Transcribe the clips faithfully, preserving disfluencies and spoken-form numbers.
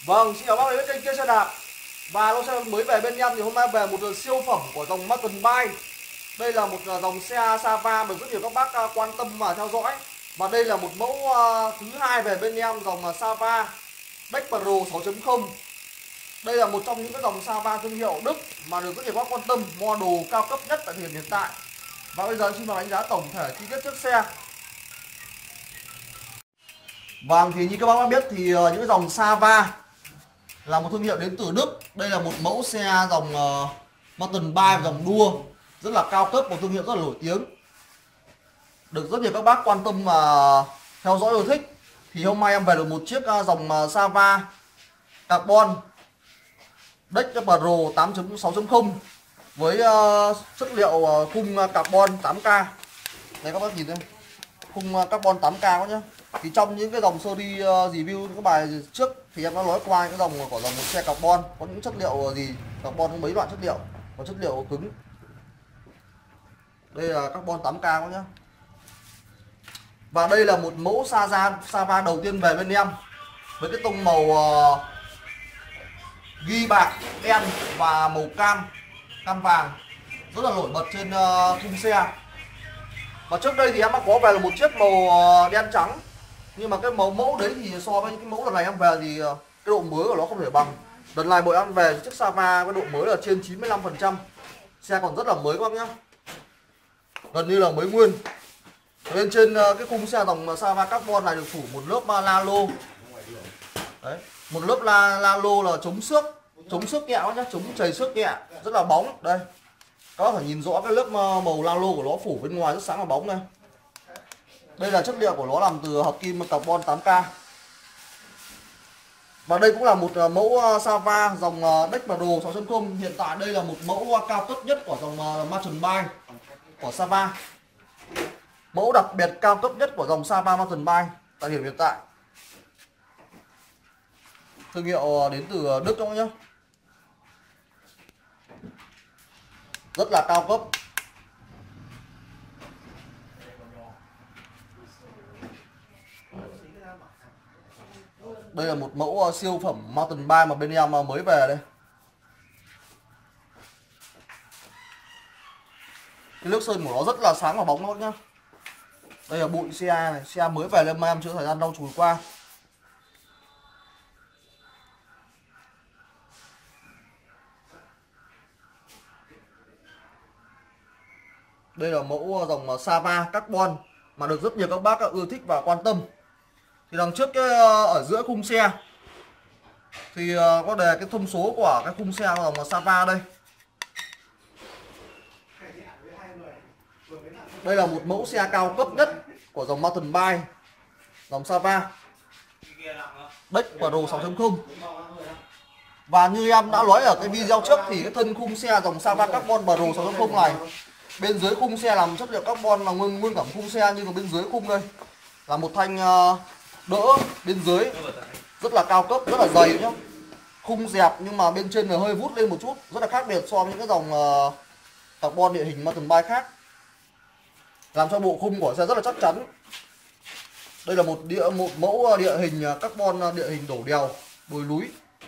Vâng, xin chào bác đến kênh Kia Xe Đạp. Và lô xe mới về bên em thì hôm nay về một siêu phẩm của dòng Mountain Bike. Đây là một dòng xe Sava được rất nhiều các bác quan tâm và theo dõi. Và đây là một mẫu thứ hai về bên em, dòng Sava Deck Pro sáu chấm không. Đây là một trong những cái dòng Sava thương hiệu Đức mà được rất nhiều các bác quan tâm, model cao cấp nhất tại thời điểm hiện tại. Và bây giờ xin vào đánh giá tổng thể chi tiết chiếc xe. Vâng, thì như các bác đã biết thì những cái dòng Sava là một thương hiệu đến từ Đức. Đây là một mẫu xe dòng uh, Mountain Bike, dòng đua rất là cao cấp, một thương hiệu rất là nổi tiếng, được rất nhiều các bác quan tâm và theo dõi yêu thích. Thì hôm nay em về được một chiếc uh, dòng uh, Sava Carbon Deck Pro tám chấm sáu chấm không với uh, chất liệu uh, khung carbon tám K. Đây các bác nhìn đây, khung uh, carbon tám K các nhá. Thì trong những cái dòng series uh, review những cái bài trước thì em đã nói qua cái dòng của dòng một xe carbon có những chất liệu gì, carbon có mấy loại chất liệu, có chất liệu cứng. Đây là carbon tám K các nhá. Và đây là một mẫu Sava Sava đầu tiên về bên em với cái tông màu uh, ghi bạc đen và màu cam cam vàng rất là nổi bật trên uh, khung xe. Và trước đây thì em đã có về là một chiếc màu uh, đen trắng, nhưng mà cái màu mẫu đấy thì so với cái mẫu lần này em về thì uh, cái độ mới của nó không thể bằng. Lần này bọn em về chiếc Sava cái độ mới là trên chín mươi lăm phần trăm, xe còn rất là mới các bác nhá, gần như là mới nguyên. Bên trên uh, cái khung xe dòng Sava Carbon này được phủ một lớp uh, la lô. Đấy, một lớp la la lô là chống xước, chống xước kẹo nhá, chống chảy xước nhẹ, rất là bóng. Đây, các bác phải nhìn rõ cái lớp màu la lô của nó phủ bên ngoài rất sáng và bóng này. Đây là chất liệu của nó làm từ hợp kim carbon tám K. Và đây cũng là một mẫu Sava dòng Deck Pro sáu chấm không. Hiện tại đây là một mẫu cao cấp nhất của dòng Mountain Bike của Sava, mẫu đặc biệt cao cấp nhất của dòng Sava Mountain Bike tại điểm hiện tại. Thương hiệu đến từ Đức các bác nhé, rất là cao cấp. Đây là một mẫu siêu phẩm Mountain Bike mà bên em mới về đây. Cái nước sơn của nó rất là sáng và bóng các bác nhá. Đây là bụi xe này, xe mới về lên mà em chưa thời gian lau chùi qua. Đây là mẫu dòng Sava Carbon mà được rất nhiều các bác ưa thích và quan tâm. Thì đằng trước cái ở giữa khung xe thì có đề cái thông số của cái khung xe của dòng Sava đây. Đây là một mẫu xe cao cấp nhất của dòng Mountain Bike, dòng Sava Deck Pro sáu chấm không. Và như em đã nói ở cái video trước thì cái thân khung xe dòng Sava Carbon Pro sáu chấm không này, bên dưới khung xe làm chất liệu carbon là nguyên nguyên cả khung xe, nhưng mà bên dưới khung đây là một thanh đỡ bên dưới rất là cao cấp, rất là dày nhá. Khung dẹp nhưng mà bên trên là hơi vút lên một chút, rất là khác biệt so với những cái dòng carbon địa hình Mountain Bike khác, làm cho bộ khung của xe rất là chắc chắn. Đây là một địa một mẫu địa hình carbon địa hình đổ đèo, đồi núi.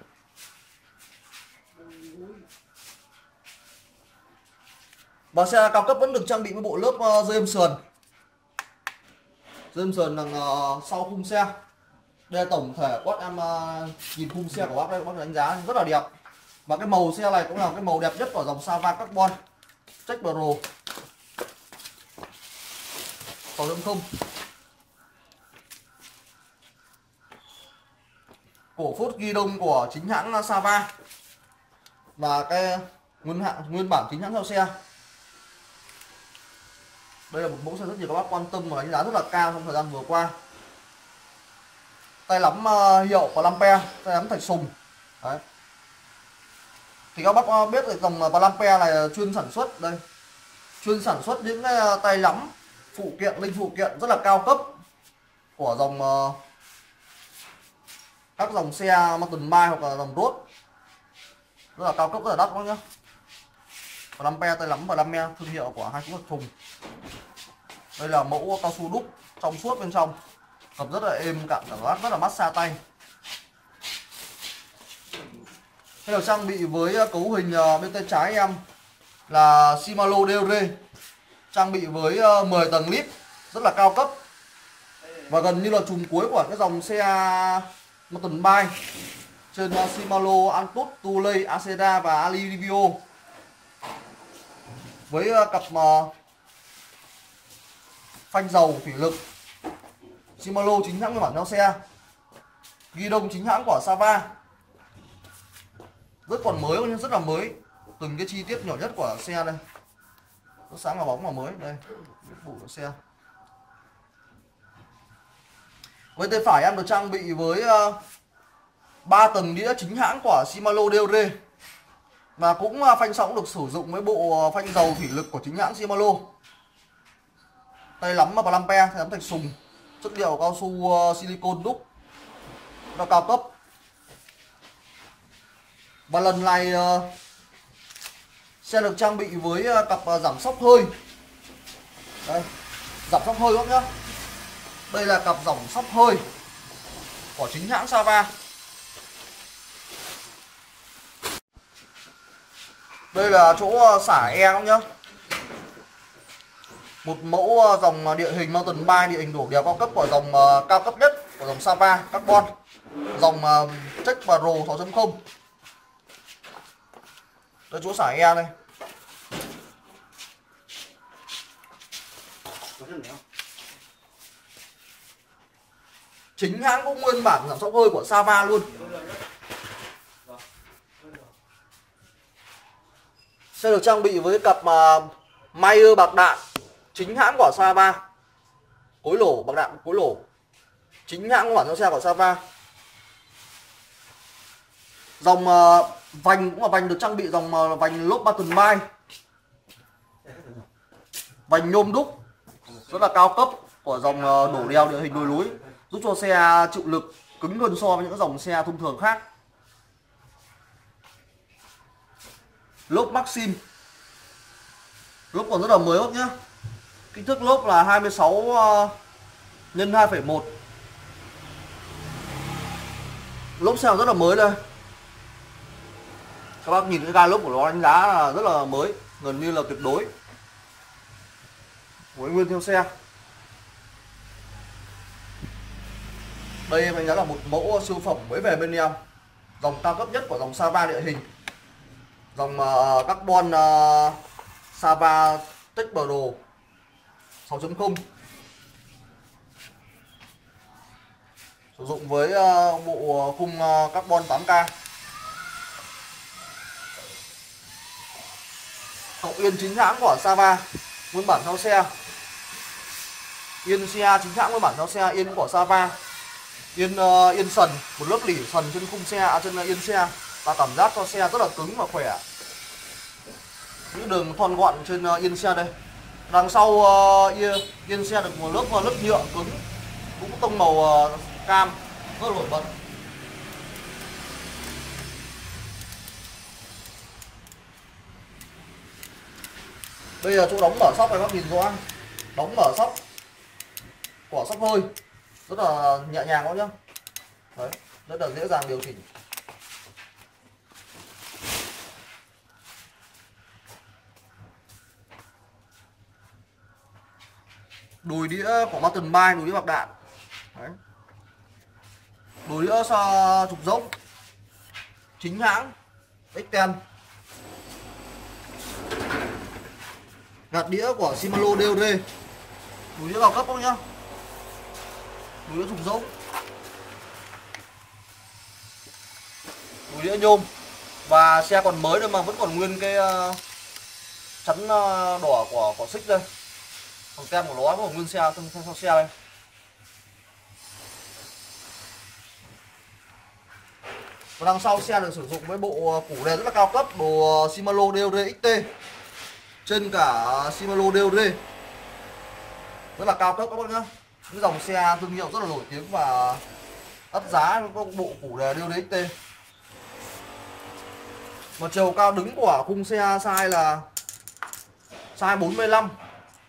Và xe cao cấp vẫn được trang bị với bộ lớp dây êm sườn, dây êm sườn đằng uh, sau khung xe. Đây là tổng thể quát em uh, nhìn khung xe của bác đây, bác đánh giá rất là đẹp. Và cái màu xe này cũng là cái màu đẹp nhất của dòng Sava Carbon Deck Pro sáu chấm không. Cổ phốt ghi đông của chính hãng Sava và cái nguyên hãng nguyên bản chính hãng theo xe. Đây là một mẫu xe rất nhiều các bác quan tâm và đánh giá rất là cao trong thời gian vừa qua. Tay nắm uh, hiệu Palampere, tay nắm thạch sùng. Đấy. Thì các bác biết được dòng Palampere này chuyên sản xuất đây, chuyên sản xuất những cái tay nắm phụ kiện, linh phụ kiện rất là cao cấp của dòng uh, các dòng xe Mountain Bike hoặc là dòng road, rất là cao cấp, rất là đắt các bác nhá. Palampere, tay nắm Palampere, thương hiệu của hai quốc thùng. Đây là mẫu cao su đúc trong suốt bên trong, cầm rất là êm, cảm giác rất là massage tay. Hay là trang bị với cấu hình bên tay trái em là Shimano đê rờ, trang bị với mười tầng lip rất là cao cấp và gần như là chùm cuối của cái dòng xe mountain bike trên Shimano Antutu, Tuley, Acera và Alivio, với cặp phanh dầu thủy lực Shimano chính hãng nguyên bản theo xe, ghi đông chính hãng của Sava, rất còn mới, rất là mới, từng cái chi tiết nhỏ nhất của xe đây, rất sáng và bóng và mới đây, bộ của xe. Với tay phải em được trang bị với ba tầng đĩa chính hãng của Shimano đê rờ và cũng phanh sóng được sử dụng với bộ phanh dầu thủy lực của chính hãng Shimano. Tay lắm Plampe, tay lắm thạch sùng, chất liệu cao su silicon đúc, nó cao cấp. Và lần này xe được trang bị với cặp giảm sóc hơi. Đây, giảm sóc hơi các nhá. Đây là cặp giảm sóc hơi của chính hãng Sava. Đây là chỗ xả e các nhá. Một mẫu dòng địa hình mountain bike, địa hình đổ đèo cao cấp của dòng cao cấp nhất của dòng Sava Carbon, dòng Trek Pro sáu chấm không. Đây chỗ xả e đây. Chính hãng cũng nguyên bản giảm sóc hơi của Sava luôn. Xe được trang bị với cặp uh, Mayer bạc đạn chính hãng của Sava, cối lỗ bạc đạn cối lỗ chính hãng bản theo xe của Sava. Dòng uh, vành cũng là vành được trang bị dòng uh, vành lốp mountain bike, vành nhôm đúc rất là cao cấp của dòng uh, đổ đèo địa hình đồi núi, giúp cho xe chịu lực cứng hơn so với những dòng xe thông thường khác. Lốp Maxim, lốp còn rất là mới các nhá. Kích thước lốp là hai mươi sáu nhân hai phẩy một. Lốp xe rất là mới đây. Các bác nhìn cái gai lốp của nó đánh giá là rất là mới, gần như là tuyệt đối, mới nguyên theo xe. Đây em đánh giá là một mẫu siêu phẩm mới về bên em, dòng cao cấp nhất của dòng Sava địa hình, dòng uh, carbon uh, Sava Trek Pro sáu chấm không, sử dụng với uh, bộ khung uh, carbon tám K. Hậu yên chính hãng của Sava nguyên bản theo xe, yên xe chính hãng nguyên bản theo xe, yên của Sava, yên uh, yên sần, một lớp lỉ sần trên khung xe, à, trên uh, yên xe, và cảm giác cho xe rất là cứng và khỏe. Những đường thon gọn trên uh, yên xe đây. Đằng sau uh, yên, yên xe được một lớp uh, lớp nhựa cứng, cũng tông màu uh, cam rất nổi bật. Đây là chỗ đóng mở sóc này, các bác nhìn rõ, đóng mở sóc của sóc hơi rất là nhẹ nhàng các nhá. Đấy, rất là dễ dàng điều chỉnh. Đùi đĩa của mountain bike, đùi đĩa bạc đạn. Đấy. Đùi đĩa so trục dốc chính hãng ích ten. Gạt đĩa của Shimano đê rờ, đùi đĩa cao cấp không nhá, đùi đĩa trục dốc, đùi đĩa nhôm, và xe còn mới thôi mà vẫn còn nguyên cái uh, chắn uh, đỏ của của xích đây, còn tem của nó còn nguyên xe trong, trong xe đây. Và đằng sau xe được sử dụng với bộ củ đề rất là cao cấp, đồ Shimano đê rờ ích tê trên cả Shimano đê rờ, rất là cao cấp các bác nhá. Những dòng xe thương hiệu rất là nổi tiếng và đắt giá, có bộ củ đề đê rờ ích tê. Và chiều cao đứng của khung xe size là size bốn mươi lăm,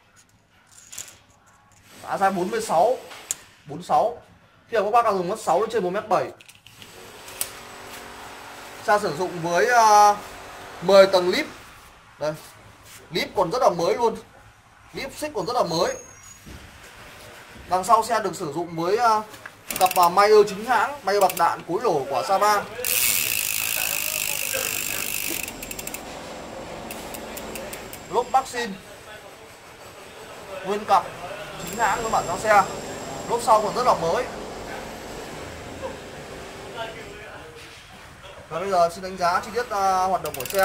à, size bốn mươi sáu, bốn mươi sáu. Thì các bác dùng mất sáu đến trên một mét bảy. Xe sử dụng với uh, mười tầng líp. Đây, líp còn rất là mới luôn, líp xích còn rất là mới. Đằng sau xe được sử dụng với uh, cặp uh, Mayer chính hãng, Mayer bạc đạn cối lỗ của Sava. Lốp bắc xin nguyên cặp chính hãng với bản giao xe. Lốp sau còn rất là mới. Và bây giờ xin đánh giá chi tiết uh, hoạt động của xe.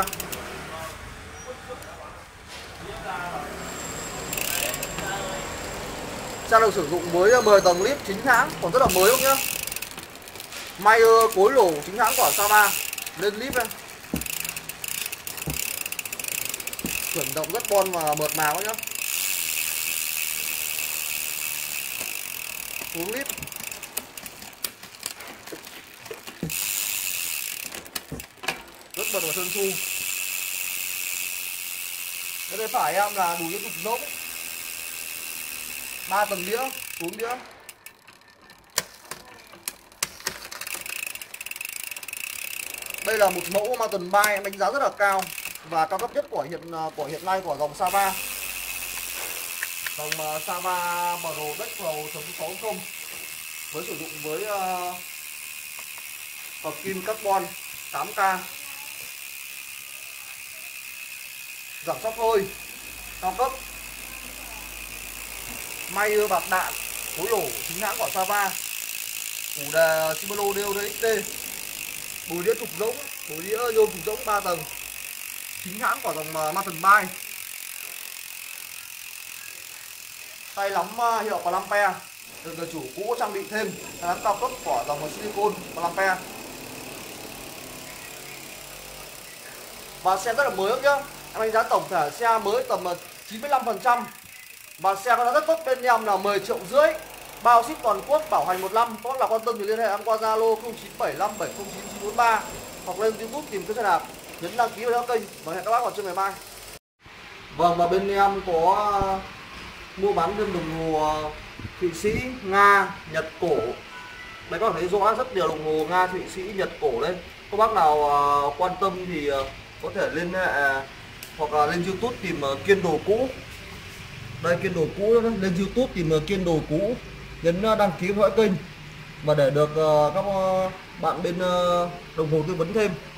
Xe được sử dụng với mười tầng líp chính hãng còn rất là mới không nhá. Mayer cối lỗ chính hãng của Sava lên líp này. Chuyển động rất bon và mượt mà quá nhá. Xuống líp. Rất bật và trơn tru. Cái bên phải em là đủ những trục rỗng, ba tầng đĩa, xuống đĩa. Đây là một mẫu mountain bike em đánh giá rất là cao và cao cấp nhất của hiện của hiện nay của dòng Sava. Dòng uh, Sava Pro Deck Pro chấm sáu không với sử dụng với uh, hợp kim carbon tám K, giảm sóc hơi cao cấp, Mayer bạc đạn cối lỗ chính hãng của Sava, củ đề Shimano đê ô đê ích tê, bồi đĩa trục rỗng, bồi đĩa nhôm trục rỗng ba tầng chính hãng của dòng uh, mountain bike. Tay nắm uh, hiệu Palampe được người chủ cũ trang bị thêm tay nắm cao cấp của dòng silicon Palampe. Và xe rất là mới nhá. Em đánh giá tổng thể xe mới tầm chín mươi lăm phần trăm. Và xe có giá rất tốt bên em là mười triệu rưỡi. Bao ship toàn quốc, bảo hành một năm. Có là quan tâm thì liên hệ em qua Zalo không chín bảy năm bảy không chín chín bốn ba hoặc lên YouTube tìm kiếm xe đạp, nhấn đăng ký vào kênh và hẹn các bác vào trưa ngày mai. Vâng, và bên em có mua bán thêm đồng hồ Thụy Sĩ, Nga, Nhật cổ. Đấy, các bạn thấy rõ rất nhiều đồng hồ Nga, Thụy Sĩ, Nhật cổ đây. Các bác nào uh, quan tâm thì uh, có thể liên hệ uh, hoặc là lên YouTube tìm uh, kiên đồ cũ. Đây, kiên đồ cũ đó. Lên YouTube tìm uh, kiên đồ cũ, nhấn uh, đăng ký theo dõi kênh và để được uh, các uh, bạn bên uh, đồng hồ tư vấn thêm.